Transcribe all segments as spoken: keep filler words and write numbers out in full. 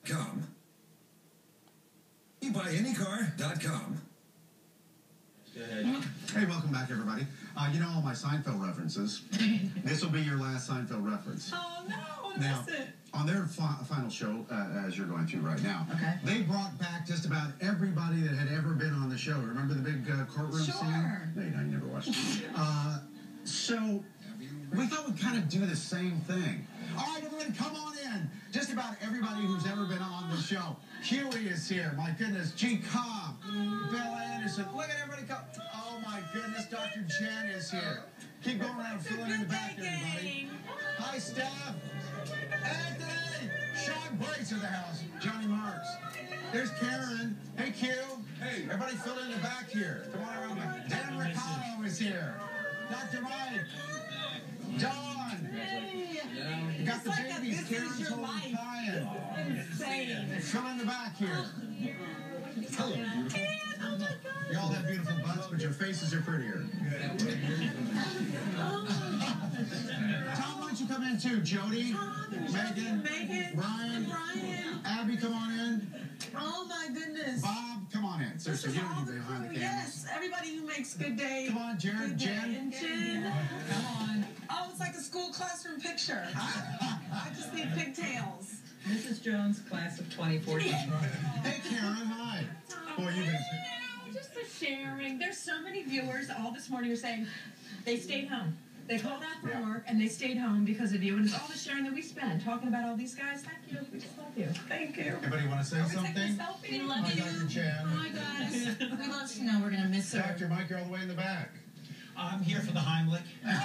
com. you buy any car dot com. Hey, welcome back, everybody. Uh, you know all my Seinfeld references. This will be your last Seinfeld reference. Oh, no, I Now, missed it. on their fi final show, uh, as you're going through right now, Okay. they brought back just about everybody that had ever been on the show. Remember the big uh, courtroom Sure. scene? No, you know, you never watched it. Uh, so we thought we'd kind of do the same thing. All right, everybody, come on in. Just about everybody who's ever been on the show. Huey is here. My goodness. G. Cobb. Bill Anderson. Look at everybody come. Oh, my goodness. Doctor Jen is here. Keep going around, filling in the back, everybody. Hi, Steph. Anthony. Sean Brace in the house. Johnny Marks. There's Karen. Hey, Q. Hey. Everybody fill in the back here. Come on around. Back. Dan Ricardo is here. Doctor Mike. Dawn. Hey. You got the It's like babies. a, this Karen's is your holding life. Ryan. Insane. Fill in the back here. Hello, beautiful. Oh, my God. You all have beautiful butts, but your faces are prettier. Tom, why don't you come in too? Jody, Megan, Megan, Brian, Brian. Abby, come on in. Oh, my goodness. Bob, come on in. Seriously, you don't need to be behind the camera. Yes, everybody who makes Good Day. Come on, Jared, Good Day. Jen. And Jen. Come on. Oh, it's like a school classroom picture. I just need pigtails. Missus Jones, class of twenty fourteen. Hey, Karen, hi. Boy, you've been... No, just a sharing. There's so many viewers all this morning are saying they stayed home. They called out from Yeah. work and they stayed home because of you. And it's all the sharing that we spend talking about all these guys. Thank you. We just love you. Thank you. Anybody want to say Are we taking something? a selfie? We love Hi, you. Doctor Jen. Hi, guys. We love Shanielle. We're going to miss her. Doctor Mike, you're all the way in the back. I'm here for the Heimlich.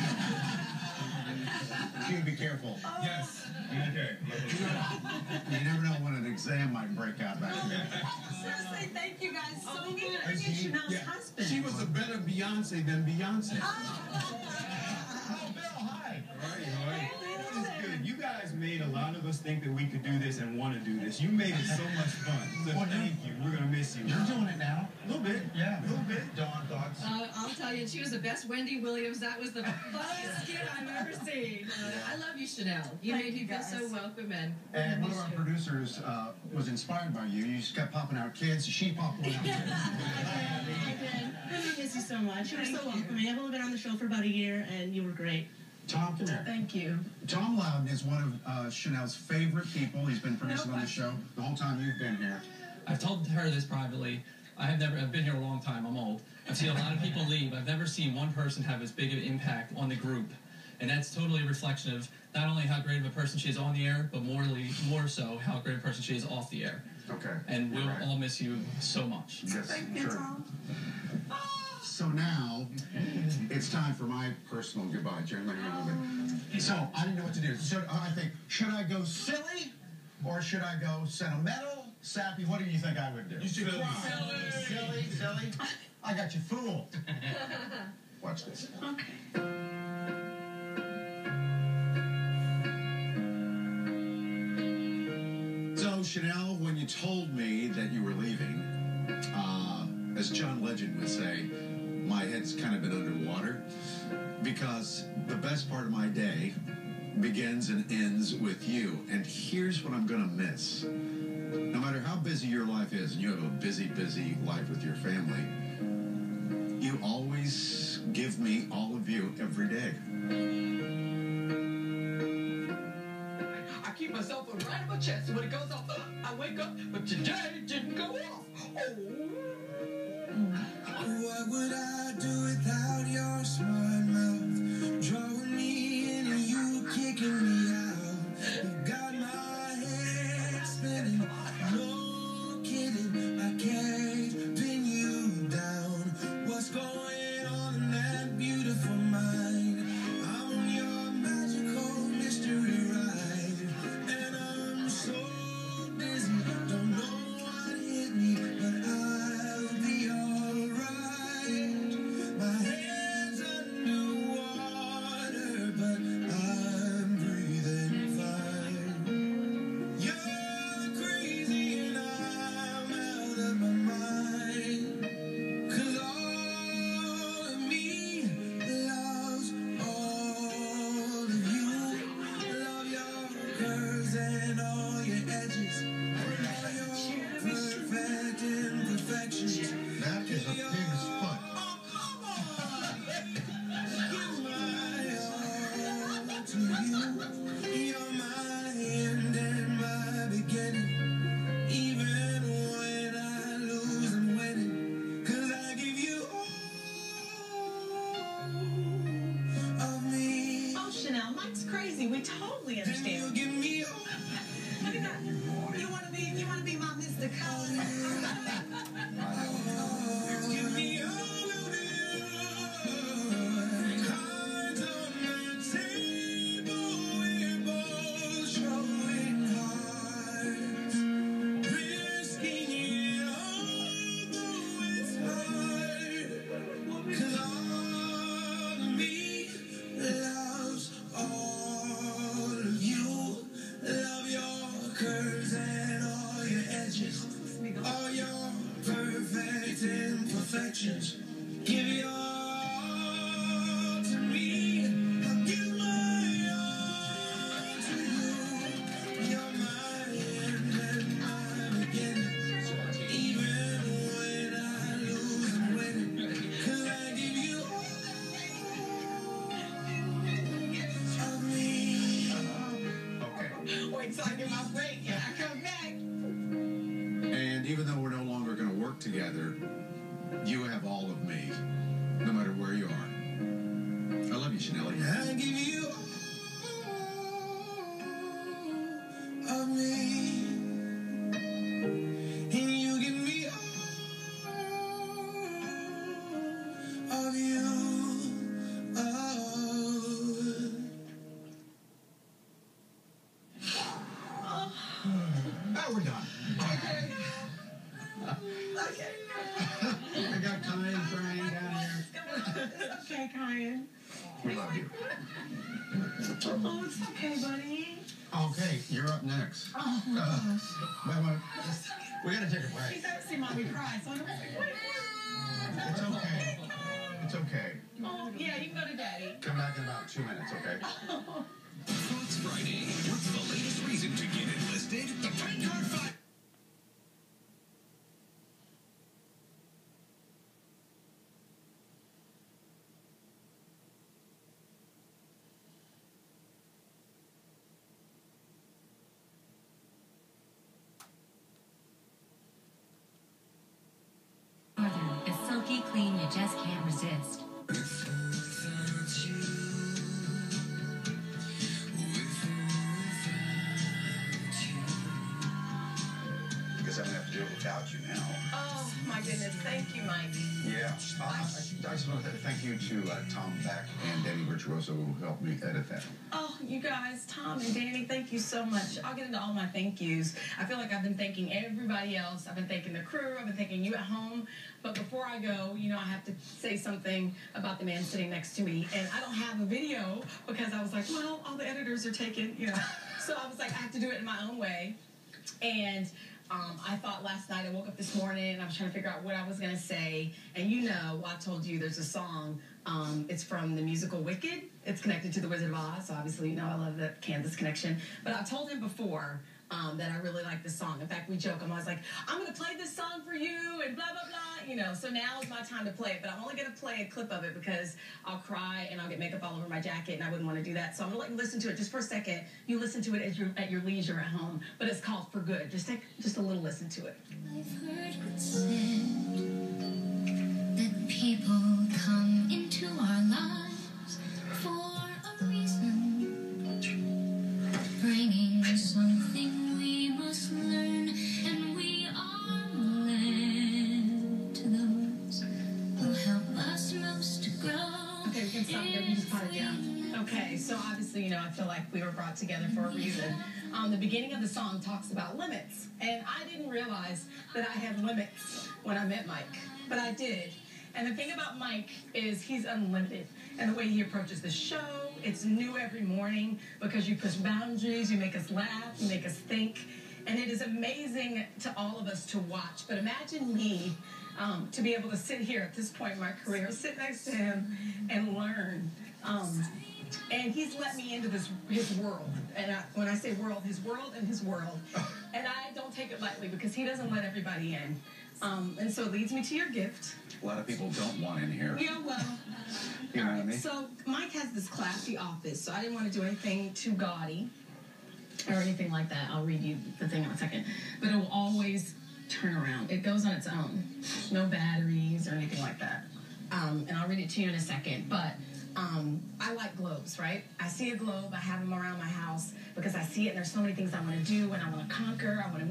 Q, be careful. Yes. Okay. You never know when an exam might break out back there. Seriously, thank you guys so Oh, much. and Chanel's Yeah. husband. She was a better Beyonce than Beyonce. Oh, Bill, hi. Right, It's good. You guys made a lot of us think that we could do this and want to do this. You made it so much fun. So Well, thank you. We're gonna miss you. You're doing it now. A little bit. Yeah. A little bit. Dawn, thoughts? Uh, I'll tell you, she was the best Wendy Williams. That was the funniest skit I've ever seen. Uh, I love you, Chanel. You Thank made me you, feel guys. so welcome and. And one of our producers uh, was inspired by you. You just kept popping out kids. She popped one out. I did. We miss you so much. You were so welcoming. I've only been on the show for about a year, and you were great. Tom, come here. Thank you. Tom Loudon is one of uh, Chanel's favorite people. He's been producing No on the show the whole time you've been here. I've told her this privately. I have never, I've been here a long time, I'm old. I've seen a lot of people leave. I've never seen one person have as big of an impact on the group. And that's totally a reflection of not only how great of a person she is on the air, but morely, more so how great a person she is off the air. Okay. And we'll Right. all miss you so much. Yes, Thank you, sure. Tom. So now, it's time for my personal goodbye, Jen. Let me move it. So, I didn't know what to do. Should, I think, should I go silly? Or should I go sentimental? Sappy, what do you think I would do? You should cry. Silly, silly. I got you fooled. Watch this. Okay. So, Chanel, when you told me that you were leaving, uh, as John Legend would say, my head's kind of been underwater because the best part of my day begins and ends with you. And here's what I'm going to miss. No matter how busy your life is, and you have a busy, busy life with your family, you always give me all of you every day. I keep my cell phone right in my chest, so when it goes off, uh, I wake up, but today it didn't go off. What would I do without your smart mouth? Drawing me in and you kicking me out. You got my head spinning. No kidding, I can't pin you down. What's going on in that beautiful mind? I'm on your magical mystery ride. And I'm so dizzy, don't know what hit me, but I'll be alright. My head's underwater, but I'm breathing fine. You're crazy and I'm out of my mind. to come. Give me all of you. Cards on the table, we're both showing hearts. Risking it all, though it's hard. 'Cause all of me loves all of you. Love your curves and all your edges. All your perfect imperfections. Give your all to me. I'll give my all to you. You're my end and my beginning. Even when I lose, I'm winning. 'Cause I give you all of me. Okay. Wait till I get my break and I come back. And even though we're no longer going to work together, you have all of me, no matter where you are. I love you, Shanielle. I give you all of me, and you give me all of you. Oh, we're done. Okay. I got Kyan crying down here. It's okay, Kyan. We love you. Oh, it's okay, buddy. Okay, you're up next. Oh, my Uh, gosh. wait, wait. We gotta take a break. He's never seen mommy cry, so I'm like, wait, what? It's okay. It's okay. Oh, yeah, you can go to daddy. Come back in about two minutes, okay? Fox Friday. What's the latest reason to get enlisted? The Pine Card Five. It's silky clean you just can't resist. Guess I'm gonna have to do it without you now. Oh, my goodness. Thank you, Mike. Yeah. Uh, I, I just want to thank you to uh, Tom Beck and Danny Virtuoso who helped me edit that. Oh, you guys, Tom and Danny, thank you so much. I'll get into all my thank yous. I feel like I've been thanking everybody else. I've been thanking the crew. I've been thanking you at home. But before I go, you know, I have to say something about the man sitting next to me. And I don't have a video because I was like, well, all the editors are taken, you know. So I was like, I have to do it in my own way. And um, I thought last night, I woke up this morning and I was trying to figure out what I was going to say. And you know, I told you there's a song. Um, it's from the musical Wicked. It's connected to The Wizard of Oz. So obviously, you know, I love the Kansas connection. But I told him before um, that I really like this song. In fact, we joke. I'm always like, I'm going to play this song for you and blah, blah, blah. You know, so now is my time to play it. But I'm only going to play a clip of it because I'll cry and I'll get makeup all over my jacket and I wouldn't want to do that. So I'm going to let you listen to it just for a second. You listen to it at your, at your leisure at home. But it's called For Good. Just take just a little listen to it. I've heard it said that people come into our lives for a reason, bringing something we must learn, and we are led to those who help us most to grow. Okay, we can stop there. We can just put it down. Okay, so obviously, you know, I feel like we were brought together for a reason. Um, the beginning of the song talks about limits, and I didn't realize that I had limits when I met Mike, but I did. And the thing about Mike is he's unlimited, and the way he approaches the show, it's new every morning because you push boundaries, you make us laugh, you make us think, and it is amazing to all of us to watch. But imagine me um, to be able to sit here at this point in my career, sit next to him and learn. Um, And he's let me into this his world. And I, when I say world, his world and his world. And I don't take it lightly because he doesn't let everybody in. Um, and so it leads me to your gift. A lot of people don't want in here. Yeah, well. You know what I mean? So Mike has this classy office, so I didn't want to do anything too gaudy or anything like that. I'll read you the thing in a second. But it will always turn around. It goes on its own. No batteries or anything like that. Um, and I'll read it to you in a second. But Um, I like globes, right? I see a globe, I have them around my house because I see it and there's so many things I want to do and I want to conquer, I want to meet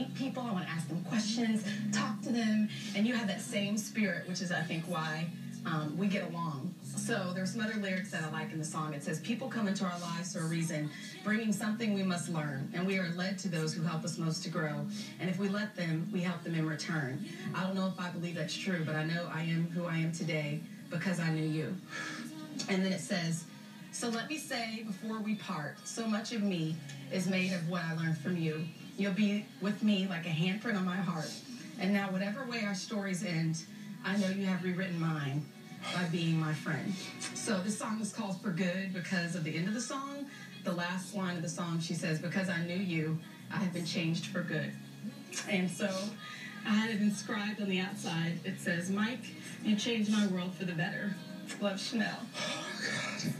meet people. I want to ask them questions, talk to them. And you have that same spirit, which is, I think, why um, we get along. So there's some other lyrics that I like in the song. It says, people come into our lives for a reason, bringing something we must learn. And we are led to those who help us most to grow. And if we let them, we help them in return. I don't know if I believe that's true, but I know I am who I am today because I knew you. And then it says, so let me say before we part, so much of me is made of what I learned from you. You'll be with me like a handprint on my heart. And now whatever way our stories end, I know you have rewritten mine by being my friend. So this song is called For Good because of the end of the song. The last line of the song, she says, because I knew you, I have been changed for good. And so I had it inscribed on the outside. It says, Mike, you changed my world for the better. Love, Shanielle. Oh, God.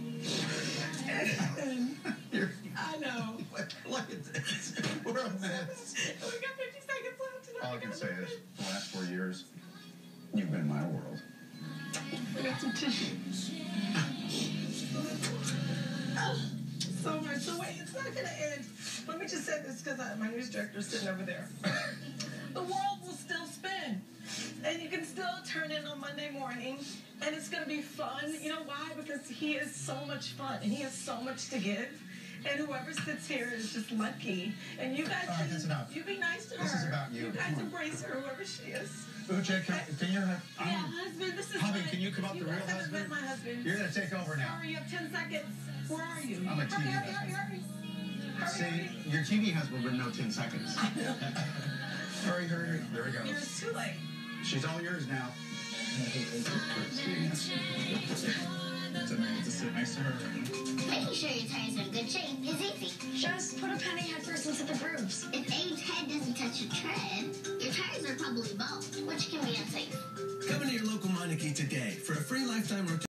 And, I know. Look at this. We're a mess. We got fifty seconds left. All I can say is, the last four years, you've been my world. We got some tissue. Oh, so much. So wait, it's not going to end. Let me just say this because my news director's sitting over there. The world will still spin. And you can still turn in on Monday morning. And it's going to be fun. You know why? Because he is so much fun. And he has so much to give. And whoever sits here is just lucky. And you guys, All right, that's enough. You be nice to her. This is about you. You guys embrace her, whoever she is. Uche, can, can you have... Yeah, husband, this is Hubby, my, can you come up you the real guys haven't husband? met my husband. You're going to take over now. Hurry, you have ten seconds. Where are you? I'm a T V hurry, hurry, husband. hurry, hurry. See, Hurry, your T V husband would know ten seconds. Hurry, hurry, hurry. There we go. You're too late. She's all yours now. It's a man to sit next to her. Making sure your tires are in good shape is easy. Just put a penny head first into the grooves. If Abe's head doesn't touch your tread, your tires are probably bald, which can be unsafe. Come into your local Meineke today for a free lifetime rotation.